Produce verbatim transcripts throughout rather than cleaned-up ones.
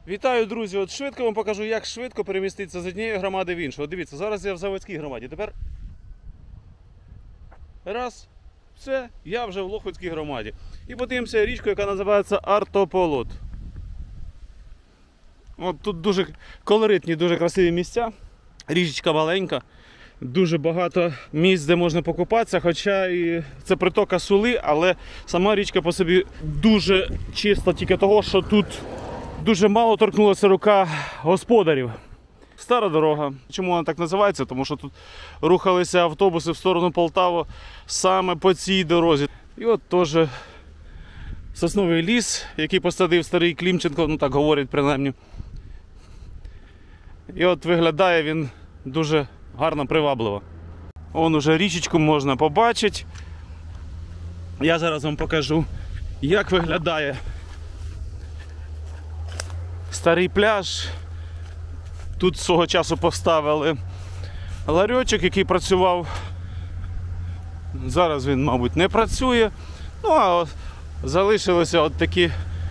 Вітаю, друзі! От швидко вам покажу, як швидко переміститися з однієї громади в іншу. От дивіться, зараз я в Заводській громаді. Тепер раз, все, я вже в Лохвицькій громаді. І подивимося річку, яка називається Артополот. От тут дуже колоритні, дуже красиві місця. Річечка маленька. Дуже багато місць, де можна покупатися, хоча і це притока Сули, але сама річка по собі дуже чиста, тільки того, що тут дуже мало торкнулася рука господарів. Стара дорога. Чому вона так називається? Тому що тут рухалися автобуси в сторону Полтави саме по цій дорозі. І от теж сосновий ліс, який посадив старий Клімченко, ну так говорять принаймні. І от виглядає він дуже гарно, привабливо. Вон уже річечку можна побачити. Я зараз вам покажу, як виглядає старий пляж. Тут свого часу поставили ларьочок, який працював. Зараз він, мабуть, не працює. Ну, а залишилися от такі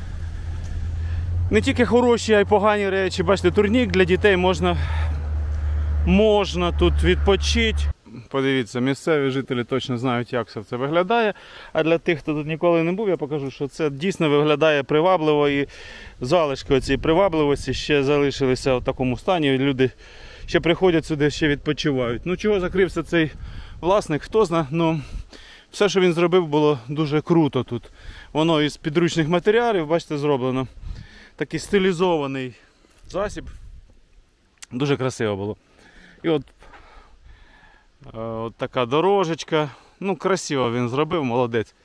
не тільки хороші, а й погані речі. Бачите, турнік для дітей, можна, можна тут відпочити. Подивіться, місцеві жителі точно знають, як все це виглядає. А для тих, хто тут ніколи не був, я покажу, що це дійсно виглядає привабливо. І залишки цієї привабливості ще залишилися в такому стані. Люди ще приходять сюди, ще відпочивають. Ну, чого закрився цей власник, хто знає. Ну, все, що він зробив, було дуже круто тут. Воно із підручних матеріалів, бачите, зроблено. Такий стилізований засіб. Дуже красиво було. І от От така дорожечка. Ну, красиво він зробив, молодець.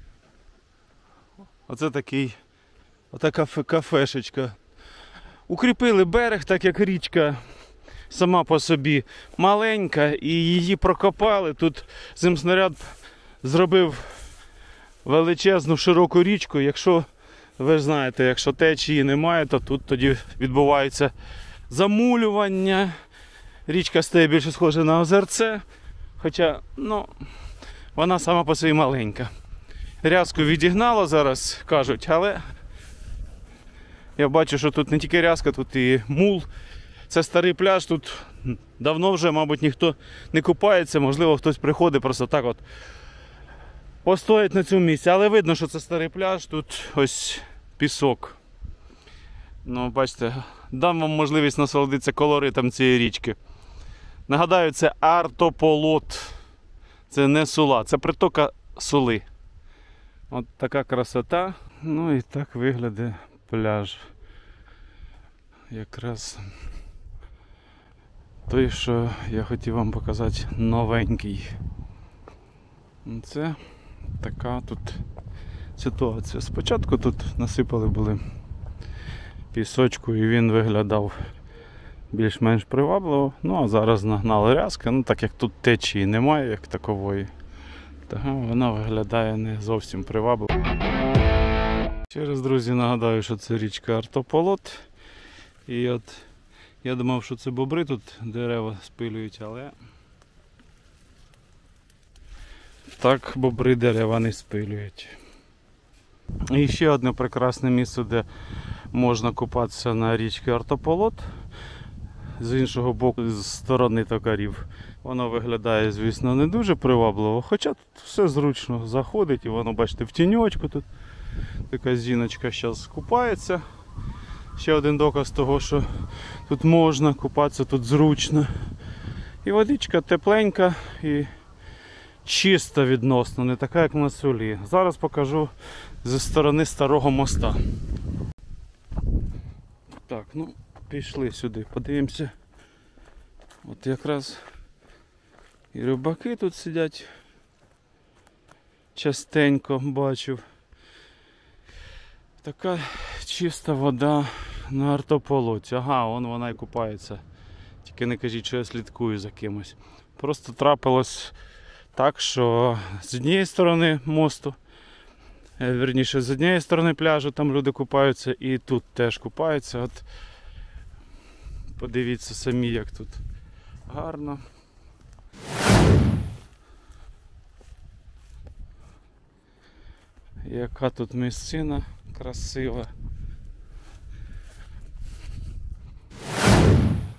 Оце такий, отака кафешечка. Укріпили берег, так як річка сама по собі маленька, і її прокопали. Тут земснаряд зробив величезну широку річку. Якщо, ви ж знаєте, якщо течії немає, то тут тоді відбувається замулювання. Річка стає більше схожа на озерце, хоча, ну, вона сама по собі маленька. Рязку відігнало зараз, кажуть, але я бачу, що тут не тільки рязка, тут і мул. Це старий пляж, тут давно вже, мабуть, ніхто не купається, можливо, хтось приходить просто так от постоять на цьому місці. Але видно, що це старий пляж, тут ось пісок. Ну, бачите, дам вам можливість насолодитися колоритом цієї річки. Нагадаю, це Артополот. Це не Сула, це притока Сули. От така красота. Ну і так виглядає пляж. Якраз той, що я хотів вам показати, новенький. Це така тут ситуація. Спочатку тут насипали були пісочку і він виглядав більш-менш привабливо. Ну а зараз нагнали рязки, ну так як тут течії немає як такової, то вона виглядає не зовсім привабливо. Ще раз, друзі, нагадаю, що це річка Артополот. І от я думав, що це бобри тут дерева спилюють, але так бобри дерева не спилюють. І ще одне прекрасне місце, де можна купатися на річці Артополот. З іншого боку, з сторони токарів. Воно виглядає, звісно, не дуже привабливо, хоча тут все зручно заходить і воно, бачите, в тіньочку тут. Така жіночка зараз купається. Ще один доказ того, що тут можна купатися, тут зручно. І водичка тепленька і чиста відносно, не така, як на Сулі. Зараз покажу зі сторони старого моста. Так, ну, пішли сюди, подивимося. От якраз і рибаки тут сидять. Частенько бачив. Така чиста вода на Артополоті. Ага, вон вона і купається. Тільки не кажіть, що я слідкую за кимось. Просто трапилось так, що з однієї сторони мосту, вірніше, з однієї сторони пляжу там люди купаються і тут теж купаються. От подивіться самі, як тут гарно. Яка тут місцина красива.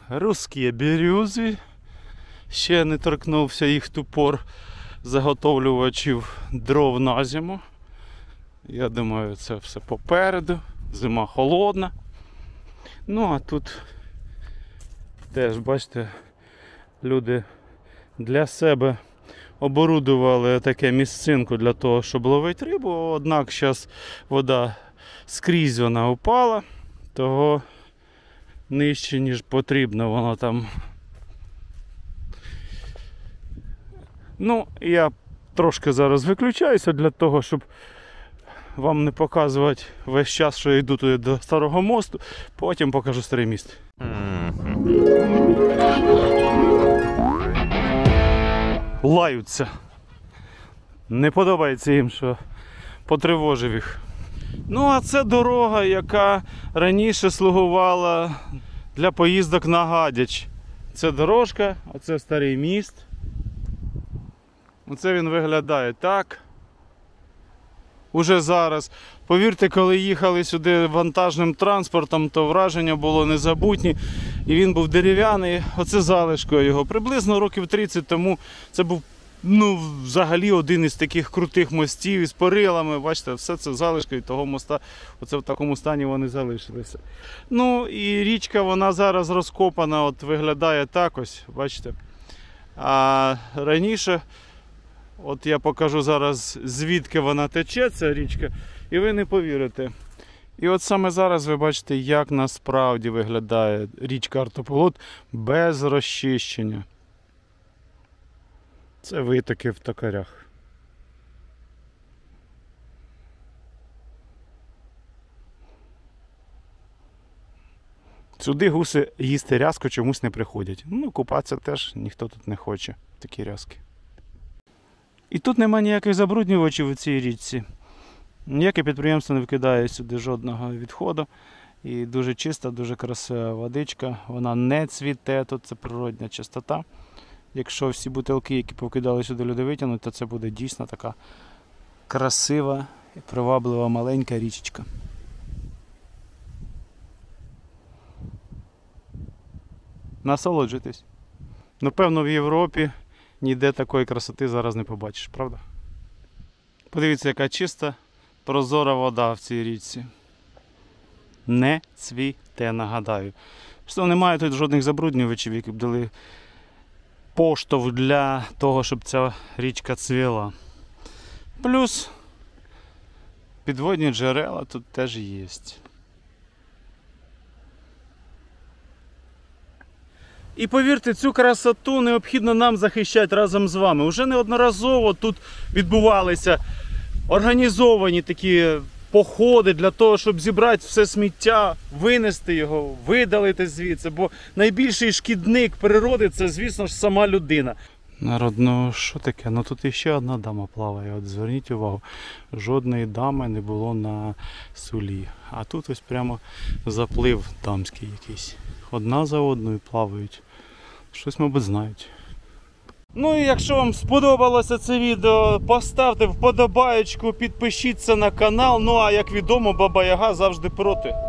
русські бірюзи. Ще не торкнувся їх тупор заготовлювачів дров на зиму. Я думаю, це все попереду. Зима холодна. Ну а тут теж, бачите, люди для себе оборудували таке місцинку для того, щоб ловити рибу. Однак зараз вода скрізь вона упала, того нижче, ніж потрібно, воно там. Ну, я трошки зараз виключаюся для того, щоб вам не показувати весь час, що я йду туди до Старого мосту, потім покажу Старий міст. Лаються. Не подобається їм, що потривожив їх. Ну, а це дорога, яка раніше слугувала для поїздок на Гадяч. Це дорожка, а це Старий міст. Оце він виглядає так. Уже зараз. Повірте, коли їхали сюди вантажним транспортом, то враження було незабутні. І він був дерев'яний, оце залишкою його. Приблизно років тридцять тому це був, ну, взагалі один із таких крутих мостів із перилами. Бачите, все це залишкою того моста. Оце в такому стані вони залишилися. Ну і річка, вона зараз розкопана, от виглядає так ось, бачите. А раніше, от я покажу зараз, звідки вона тече, ця річка, і ви не повірите. І от саме зараз ви бачите, як насправді виглядає річка Артополот без розчищення. Це витоки в токарях. Сюди гуси їсти рязку чомусь не приходять. Ну, купатися теж ніхто тут не хоче, такі рязки. І тут немає ніяких забруднювачів у цій річці. Ніяке підприємство не викидає сюди жодного відходу. І дуже чиста, дуже красива водичка. Вона не цвіте, тут це природня чистота. Якщо всі бутилки, які покидали сюди, люди витягнуть, то це буде дійсно така красива і приваблива маленька річечка. Насолоджуйтесь. Напевно, в Європі ніде такої красоти зараз не побачиш, правда? Подивіться, яка чиста, прозора вода в цій річці. Не цвіте, нагадаю. Що немає тут жодних забруднювачів, які б дали поштовх для того, щоб ця річка цвіла. Плюс підводні джерела тут теж є. І повірте, цю красоту необхідно нам захищати разом з вами. Уже неодноразово тут відбувалися організовані такі походи для того, щоб зібрати все сміття, винести його, видалити звідси. Бо найбільший шкідник природи – це, звісно ж, сама людина. Народ, ну що таке? Ну тут іще одна дама плаває. От зверніть увагу, жодної дами не було на Сулі. А тут ось прямо заплив дамський якийсь. Одна за одною плавають. Щось, мабуть, знають. Ну і якщо вам сподобалося це відео, поставте вподобаєчку, підпишіться на канал. Ну а як відомо, Баба Яга завжди проти.